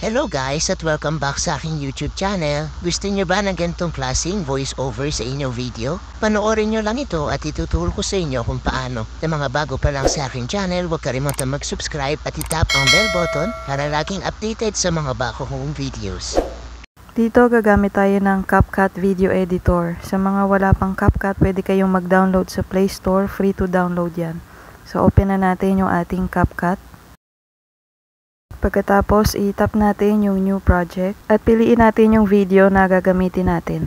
Hello guys at welcome back sa aking YouTube channel. Gusto nyo ba ng ganitong klaseng voice over sa inyong video? Panoorin nyo lang ito at ituturo ko sa inyo kung paano. Sa mga bago pa lang sa aking channel, huwag kalimutan mag-subscribe at itap ang bell button para laging updated sa mga bago kong videos. Dito gagamit tayo ng CapCut Video Editor. Sa mga wala pang CapCut, pwede kayong mag-download sa Play Store. Free to download yan. So open na natin yung ating CapCut. Pagkatapos, i-tap natin yung new project at piliin natin yung video na gagamitin natin.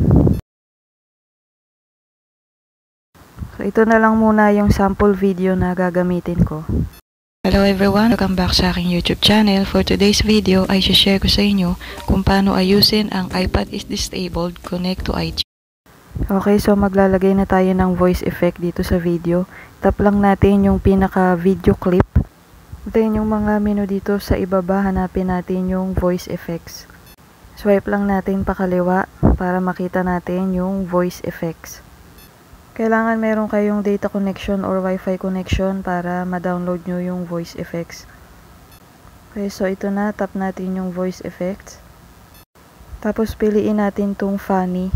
So, ito na lang muna yung sample video na gagamitin ko. Hello everyone! Welcome back sa aking YouTube channel. For today's video, ay share ko sa inyo kung paano ayusin ang iPad is disabled connect to iTunes. Okay, so maglalagay na tayo ng voice effect dito sa video. Tap lang natin yung pinaka video clip. Then yung mga menu dito sa ibaba, hanapin natin yung voice effects. Swipe lang natin pakaliwa para makita natin yung voice effects. Kailangan meron kayong data connection or wifi connection para ma-download nyo yung voice effects. Okay, so ito na, tap natin yung voice effects. Tapos piliin natin tong funny.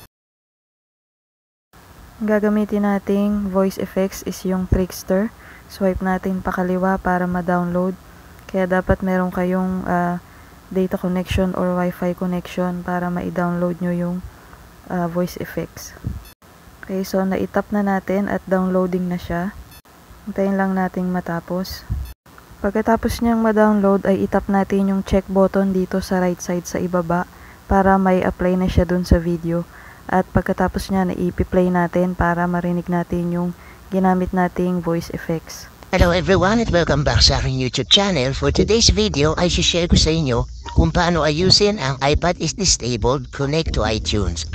Ang gagamitin nating voice effects is yung Trickster. Swipe natin pakaliwa para ma-download. Kaya dapat meron kayong data connection or wifi connection para ma-download nyo yung voice effects. Okay, so na-tap na natin at downloading na siya. Hintayin lang nating matapos. Pagkatapos niyang ma-download ay itap natin yung check button dito sa right side sa ibaba para may apply na siya dun sa video. At pagkatapos niya na i-play natin para marinig natin yung ginamit nating voice effects. Hello everyone at welcome back sa aking YouTube channel. For today's video ay share ko sa inyo kung paano ayusin ang iPad is disabled connect to iTunes.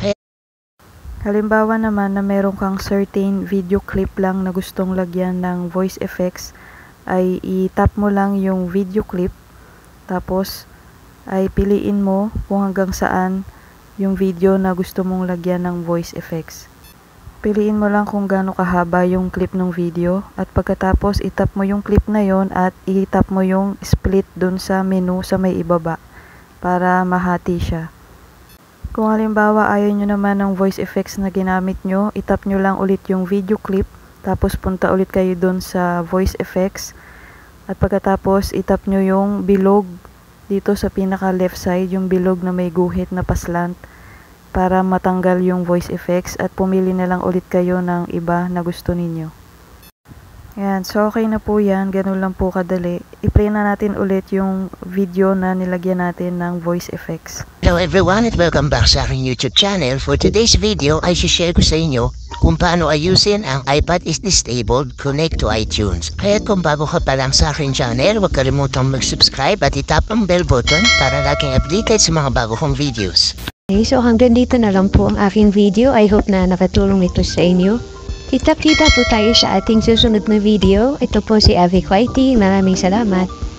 Halimbawa naman na meron kang certain video clip lang na gustong lagyan ng voice effects, ay i-tap mo lang yung video clip, tapos ay piliin mo kung hanggang saan yung video na gusto mong lagyan ng voice effects. Piliin mo lang kung gaano kahaba yung clip ng video at pagkatapos itap mo yung clip na yon at itap mo yung split dun sa menu sa may ibaba para mahati siya. Kung halimbawa ayaw nyo naman ng voice effects na ginamit nyo, itap nyo lang ulit yung video clip tapos punta ulit kayo dun sa voice effects at pagkatapos itap nyo yung bilog dito sa pinaka left side, yung bilog na may guhit na paslant para matanggal yung voice effects at pumili na lang ulit kayo ng iba na gusto ninyo. Ayan, so okay na po yan, ganun lang po kadali. I-play na natin ulit yung video na nilagyan natin ng voice effects. Hello everyone at welcome back sa aking YouTube channel. For today's video ay share ko sa inyo kung paano ayusin ang iPad is disabled connect to iTunes. Kaya kung bago ka pa lang sa aking channel, huwag kalimutang mag-subscribe at itap ang bell button para laging updated sa mga bago kong videos. Okay, so hanggang dito na lang po ang aking video. I hope na nakatulong ito sa inyo. Kita-kita po tayo sa ating susunod na video. Ito po si Avi Quaiti. Maraming salamat.